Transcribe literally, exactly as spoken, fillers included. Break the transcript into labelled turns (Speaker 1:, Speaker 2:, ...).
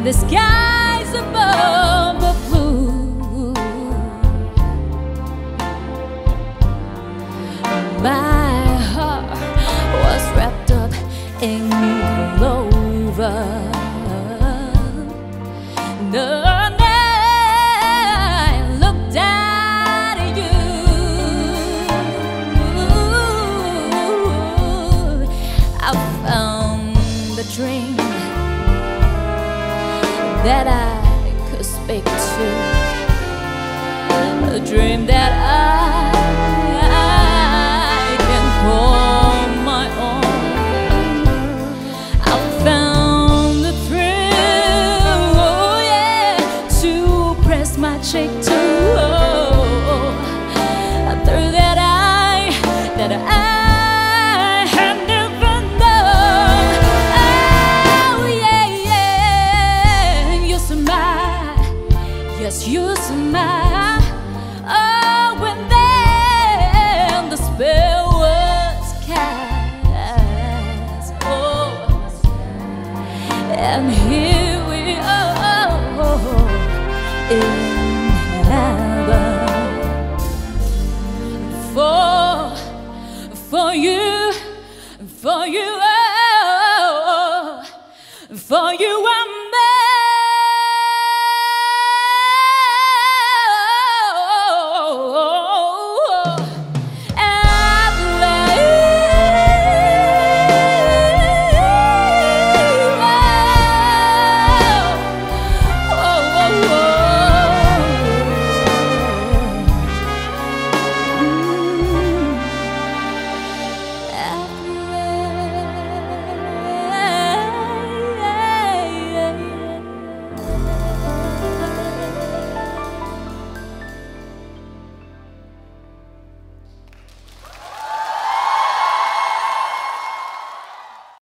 Speaker 1: the skies above are blue. My heart was wrapped up in clover. No. Dream that I could speak to, a dream that I, I can call my own. I found the thrill, oh yeah, to press my cheek to, oh, through that I, that I. Yes, you smile. Oh, when then the spell was cast. Oh, and here we are in heaven. For, for you, for you, oh, for you.